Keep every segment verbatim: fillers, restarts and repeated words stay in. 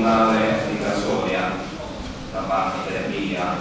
comunale di Casoria da parte mia.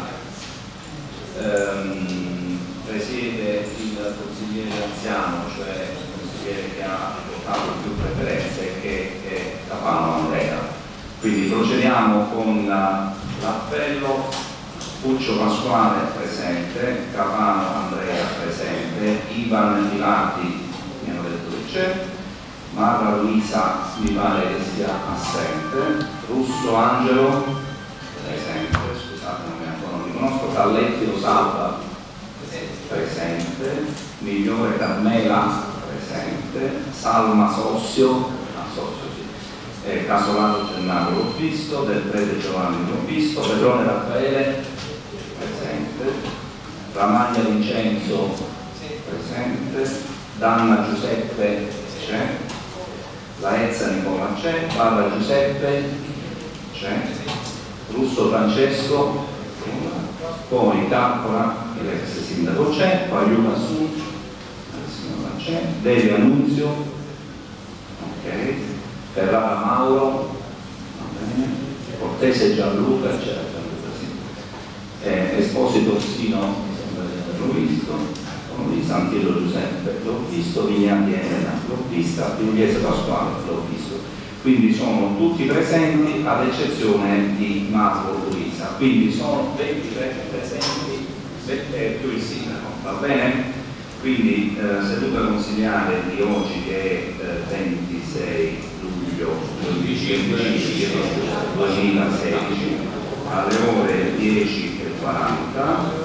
Ehm, presiede il consigliere anziano, cioè il consigliere che ha portato più preferenze, che è Capano Andrea. Quindi procediamo con l'appello. Puccio Pasquale presente, Capano Andrea presente, Ivan Filati mi hanno detto che c'è, Marra Luisa mi pare che sia assente, Russo Angelo presente, scusate non mi ancora non riconosco, Talletti Rosalba presente, Migliore Carmela presente, Salma Sossio, ah, Sossio sì, eh, Casolano Gennaro l'ho visto, Del Prete Giovanni l'ho visto, Pedrone Raffaele presente, Ramagna Vincenzo presente, Danna Giuseppe c'è, Laezza Nicola c'è, Barra Giuseppe c'è, Russo Francesco, poi Cappola, l'ex sindaco c'è, Pagliuca Su, la signora c'è, Delia Annunzio, ok, Ferrara Mauro, va bene, Cortese Gianluca c'è. Eh, Esposito Orsino l'ho visto, Santillo Giuseppe l'ho visto, Vignati Elena l'ho vista, Pugliese Pasquale l'ho visto, quindi sono tutti presenti ad eccezione di Marco Luisa, quindi sono ventitré presenti più il sindaco, va bene? Quindi eh, seduta consigliare di oggi che è eh, ventisei luglio duemilasedici alle ore dieci e quaranta.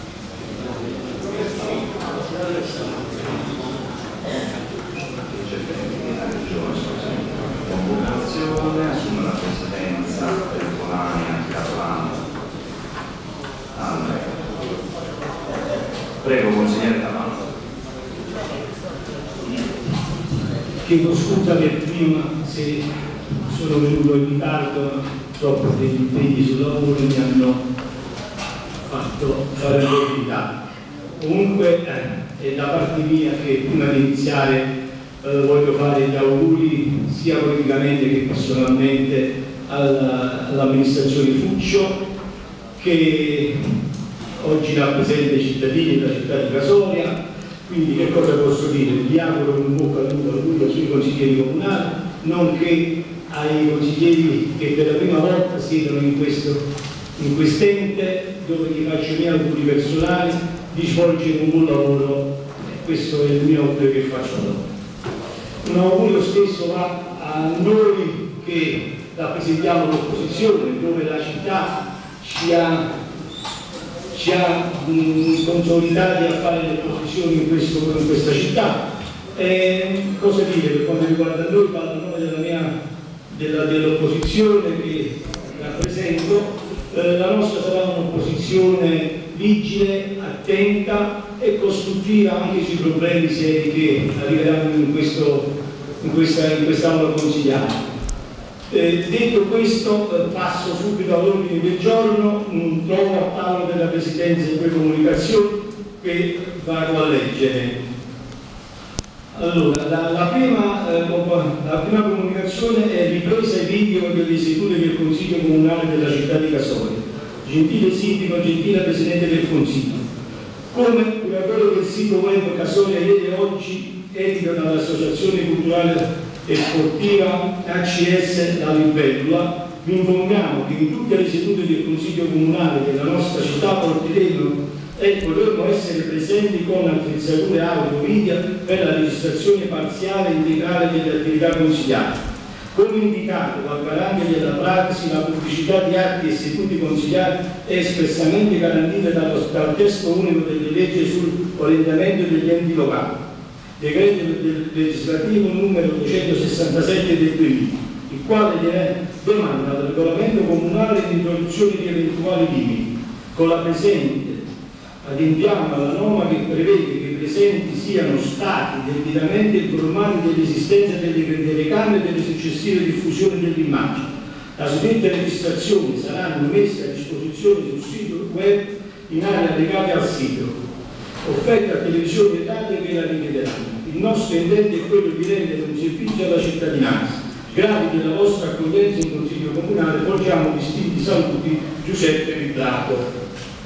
Convocazione, assume la presidenza temporanea di Catalano. Allora. Prego, consigliere Catalano. Chiedo scusa per prima se sono venuto in ritardo, troppo degli impegni sul lavoro mi hanno fatto fare l'attività. Comunque eh, è da parte mia che prima di iniziare eh, voglio fare gli auguri sia politicamente che personalmente all'amministrazione Fuccio, che oggi rappresenta i cittadini della città di Casoria. Quindi che cosa posso dire? Vi auguro un bocca al lupo ai suoi consiglieri comunali, nonché ai consiglieri che per la prima volta siedono in questo in quest'ente, dove gli faccio i miei auguri personali di svolgere un buon lavoro. Questo è il mio augurio che faccio a loro. Un augurio stesso va a noi che rappresentiamo l'opposizione, dove la città ci ha, ci ha mh, consolidati a fare le opposizioni in, questo, in questa città. E, cosa dire per quanto riguarda noi, parlo a nome della mia dell'opposizione che rappresento. Eh, la nostra sarà un'opposizione vigile, attenta e costruttiva anche sui problemi seri che arriveranno in, questo, in questa in quest'aula consigliare. Eh, detto questo, eh, passo subito all'ordine del giorno, un trovo a tavolo della Presidenza di Comunicazioni che vado a leggere. Allora, la, la, prima, eh, la prima comunicazione è ripresa ai video delle sedute del Consiglio Comunale della città di Casoria. Gentile Sindaco, gentile Presidente del Consiglio, come curatore del sito web Casoria ieri e oggi, edito dall'Associazione Culturale e Sportiva A C S La Libellula, vi informiamo che in tutte le sedute del Consiglio Comunale della nostra città porteremo e potremmo essere presenti con attrezzature audio video per la registrazione parziale e integrale delle attività consigliate. Come indicato dal garante della prassi, la pubblicità di atti e sedute consigliati è espressamente garantita dallo, dal testo unico delle leggi sull'orientamento degli enti locali, decreto legislativo numero duecentosessantasette del duemila, il quale demanda al regolamento comunale l'introduzione di eventuali limiti, con la presente adempiamo alla norma che prevede che i presenti siano stati debitamente informati dell'esistenza delle telecamere e delle successive diffusioni dell'immagine. La suddetta registrazione saranno messe a disposizione sul sito web in aree legate al sito, offerte a televisioni e radio che la richiederanno. Il nostro intento è quello di rendere un servizio alla cittadinanza, Gravi della vostra accoglienza in Consiglio Comunale, porgiamo distinti saluti Giuseppe Vibrato.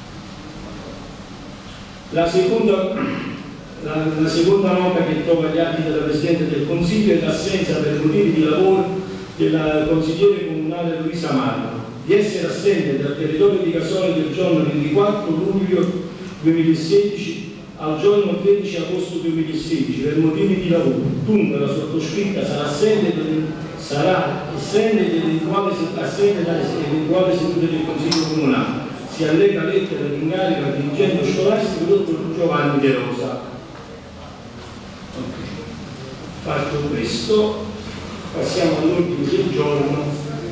La seconda, la, la seconda nota che trova gli atti della Presidente del Consiglio è l'assenza per motivi di lavoro della consigliere comunale Luisa Marco, di essere assente dal territorio di Casole del giorno ventiquattro luglio duemilasedici al giorno tredici agosto duemilasedici per motivi di lavoro. Dunque la sottoscritta sarà assente, sarà assente dall'eventuale seduta del Consiglio Comunale. Si allega lettera di incarico al dirigente scolastico dottor Giovanni De Rosa. Okay. Fatto questo, passiamo all'ordine del giorno,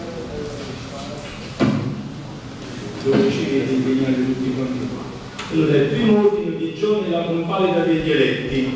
dove ci vede impegnati tutti quanti qua. Allora, il primo ordine del giorno è la convalida degli eletti.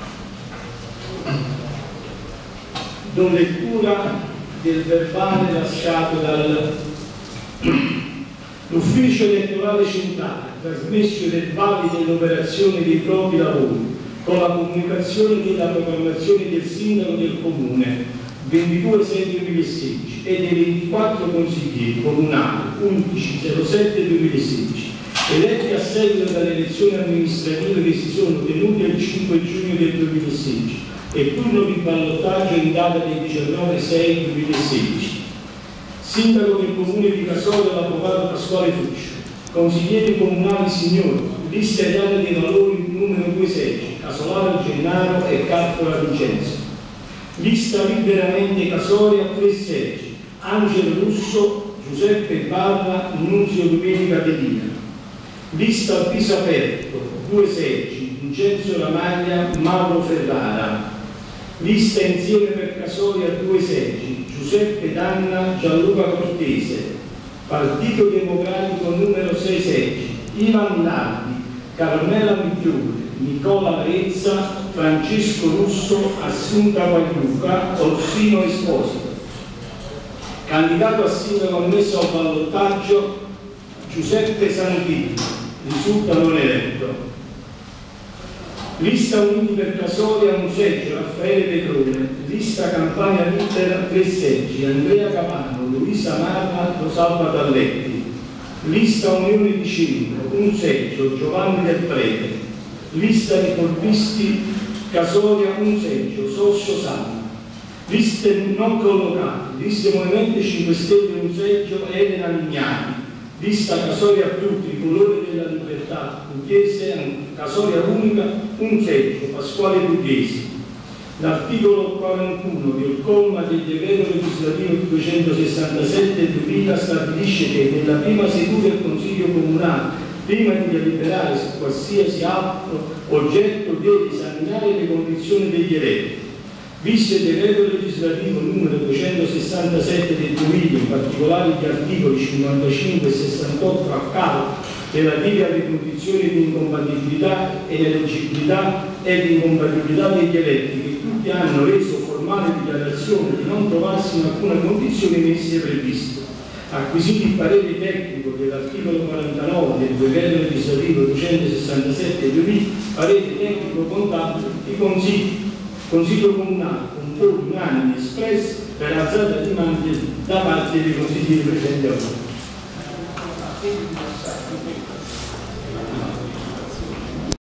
Do lettura del verbale lasciato dal l'ufficio elettorale centrale, trasmesso i verbali dell'operazione dei propri lavori con la comunicazione della proclamazione del sindaco del comune ventidue sei duemilasedici e dei ventiquattro consiglieri comunali undici zero sette duemilasedici eletti a seguito dalle elezioni amministrative che si sono tenute il cinque giugno del duemilasedici e turno di ballottaggio in data del diciannove sei duemilasedici. Sindaco del Comune di Casole l'Avvocato Pasquale Fuccio, consiglieri comunali signori, lista italiana dei valori numero due seggi, Casolaro Gennaro e Cartola Vincenzo. Lista liberamente Casole a tre seggi, Angelo Russo, Giuseppe Barra, Nunzio Domenica Delina. Lista al viso aperto, due seggi, Vincenzo Ramaglia, Mauro Ferrara. Lista insieme per Casole a due seggi, Giuseppe Danna, Gianluca Cortese. Partito Democratico numero sei seggi, Ivan Nardi, Carmela Migliore, Nicola Arezza, Francesco Russo, Assunta Pagliuca, Orsino Esposito. Candidato a sindaco ammesso al ballottaggio Giuseppe Santilli, risulta non eletto. Lista Uniti per Casole a un seggio, Raffaele Petrone. Lista Campania Libera tre seggi, Andrea Capano, Luisa Marra, Rosalba Talletti. Lista Unione di Civile, un seggio, Giovanni Del Prete. Lista Riformisti Casoria, un seggio, Sossio Sanna. Liste non collocate, liste Movimento cinque Stelle, un seggio, Elena Lignani. Lista Casoria a tutti, il colore della libertà, Pugliese, Casoria unica, un seggio, Pasquale Pugliesi. L'articolo quarantuno del comma del decreto legislativo duecentosessantasette duemila stabilisce che nella prima seduta del Consiglio Comunale, prima di deliberare su qualsiasi altro oggetto, deve esaminare le condizioni degli eletti. Visto il decreto legislativo numero duecentosessantasette del duemila, in particolare gli articoli cinquantacinque e sessantotto a capo relativi alle condizioni di incompatibilità e ineleggibilità e di incompatibilità degli eletti, che tutti hanno reso formale dichiarazione di non trovarsi in alcuna condizione in esse previste. Acquisito il parere tecnico dell'articolo quarantanove del decreto legislativo duecentosessantasette del duemila, parere tecnico contabile di consiglio. Consiglio Comunale con voti unanimi espressi per alzata di mano da parte dei consiglieri presenti a voi.